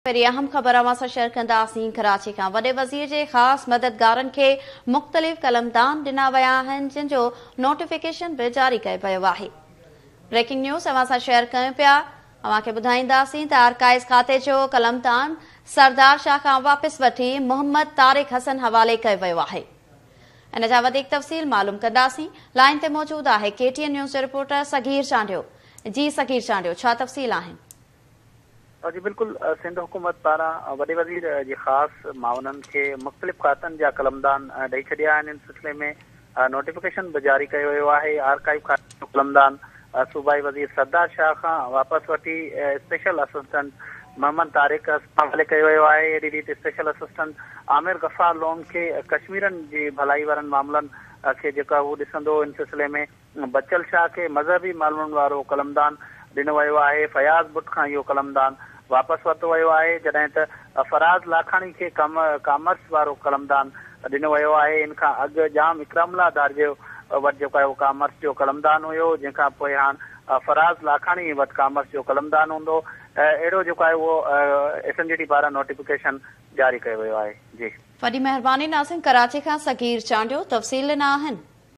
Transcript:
पहिरीं अहम ख़बर अवां शेयर कंदासीं। कराची खां वॾे वज़ीर जे ख़ासि मददगारनि खे मुख़्तलिफ़ कलमदान ॾिना विया आहिनि, जिन जो नोटिफिकेशन बि जारी कयो वियो आहे। ब्रेकिंग न्यूज़ अवां सां शेयर कयूं पिया। अवां खे ॿुधाईंदासीं त आर्काइव्स खाते जो कलमदान सरदार शाह खां वापसि वठी मोहम्मद तारिक हसन हवाले कयो वियो आहे। इन जा वधीक तफ़सील मालूम कंदासीं। लाइन ते मौजूदु आहे KTN न्यूज़ जो रिपोर्टर सगीर चांडियो। जी सगीर चांडियो, छा तफ़सील आहिनि? जी बिल्कुल, सिंध हुकूमत पारां वॾे वज़ीर जे ख़ासि माउननि खे मुख़्तलिफ़ खातनि जा कलमदान ॾेई छॾिया आहिनि। इन सिलसिले में नोटिफिकेशन बि जारी कयो वियो आहे। आर्काइव खाते जो कलमदान सूबाई वज़ीर सरदार शाह खां वापसि वठी स्पेशल असिस्टेंट मोहम्मद तारिक हवाले कयो वियो आहे। अहिड़ी रीति स्पेशल असिस्टेंट आमिर गफ़ार लोन खे कश्मीरनि जी भलाई वारनि मामलनि खे जेका हू ॾिसंदो। इन सिलसिले में बचल शाह खे मज़हबी मामलनि वारो कलमदान ॾिनो वियो आहे। फयाज़ बुट खां इहो कलमदान वापसि वरितो वियो आहे, जॾहिं त फराज़ लाखाणी खे कामर्स वारो कलमदान ॾिनो वियो आहे। इन खां अॻु जाम इकरामुल्लाह दार जो वटि जेको आहे उहो कामर्स जो कलमदान हुयो, जंहिंखां पोइ हाणे फराज़ लाखाणी वटि कामर्स जो कलमदान हूंदो। अहिड़ो जेको आहे उहो SNGT पारां नोटिफिकेशन जारी कयो वियो आहे। जी, वॾी महिरबानी नाज़रीन। कराची खां सगीर चांडियो तफ़सील ॾिना आहिनि।